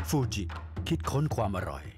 ฟูจิคิดค้นความอร่อย